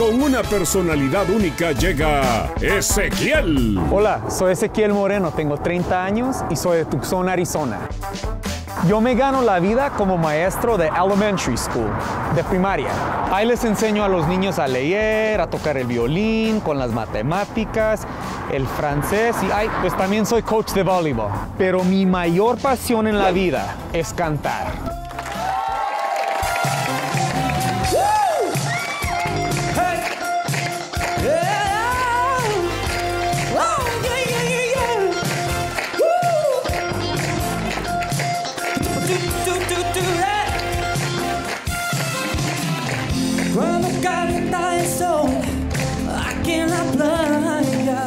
Con una personalidad única llega Ezequiel. Hola, soy Ezequiel Moreno, tengo 30 años y soy de Tucson, Arizona. Yo me gano la vida como maestro de elementary school, de primaria. Ahí les enseño a los niños a leer, a tocar el violín, con las matemáticas, el francés y pues también soy coach de voleibol. Pero mi mayor pasión en la vida es cantar. Cuando calienta el sol aquí en la playa,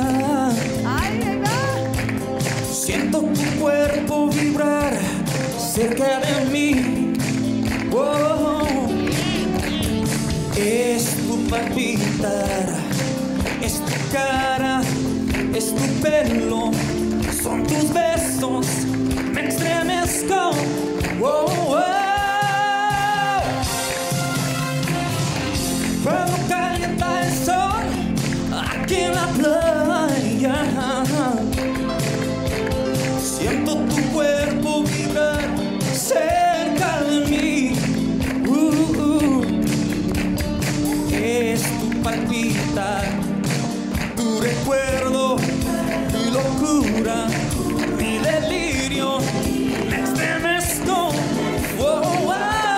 siento tu cuerpo vibrar cerca de mí. Oh, es tu palpitar, es tu cara, es tu pelo, son tus besos, me estremezco. Oh, oh. Cuando calienta el sol aquí en la playa, siento tu cuerpo vibrar cerca de mí. Es tu palpitar, tu recuerdo, mi locura, mi delirio, me estremezco. Oh, oh.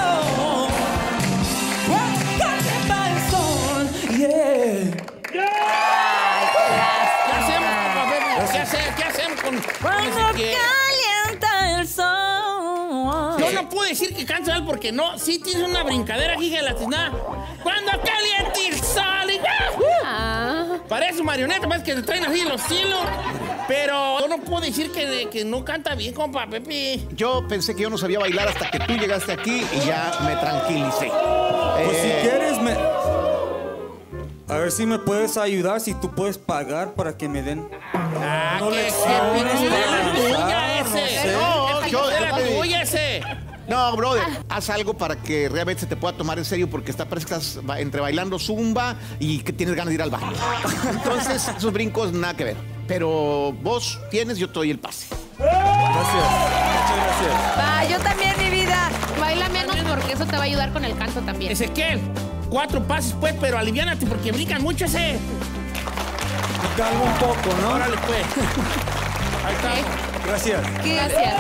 ¿Qué hacemos con Cuando calienta el sol. Yo no puedo decir que canta mal porque no, sí tienes una brincadera aquí de la tiznada. Cuando calienta el sol y parece marioneta, más que te traen así los hilos. Pero yo no puedo decir que no canta bien, compa Pepe. Yo pensé que yo no sabía bailar hasta que tú llegaste aquí y ya me tranquilicé. Pues si quieres, a ver si me puedes ayudar, si tú puedes pagar para que me den. No le ese. No, brother, haz algo para que realmente se te pueda tomar en serio porque parece que estás entre bailando zumba y que tienes ganas de ir al baño. Entonces, esos brincos nada que ver. Pero vos tienes, yo te doy el pase. Gracias, muchas gracias. Va, yo también, mi vida. Baila menos porque eso te va a ayudar con el canto también. Ezequiel, 4 pases pues, pero aliviánate porque brincan mucho ese. Me calmo un poco, ¿no? Órale pues. Ahí está. Gracias. Gracias.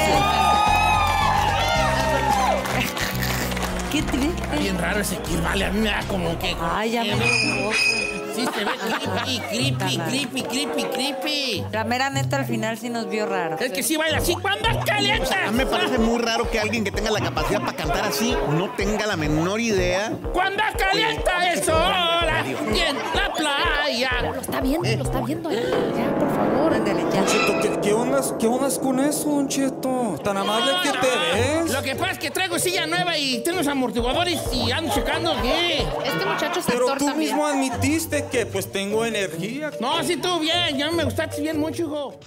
¿Qué te ve? Está bien raro Ezequiel, vale, a mí me da como que... Ay, ya me dio. Sí, se ve creepy. La mera neta al final sí nos vio raro. Es que sí baila así cuando calienta. A mí me parece muy raro que alguien que tenga la capacidad para cantar así no tenga la menor idea. Cuando calienta el sol y en la playa. Lo está viendo Ya, por favor. Ándale, ya. Don Cheto, ¿qué ondas con eso, Don Cheto? Tan amable que te ves. Lo que pasa es que traigo silla nueva y tengo los amortiguadores y ando checando qué. Este muchacho es Pero actor tú también. mismo admitiste que pues tengo energía. No, sí, tú bien. Ya me gustaste bien mucho, hijo.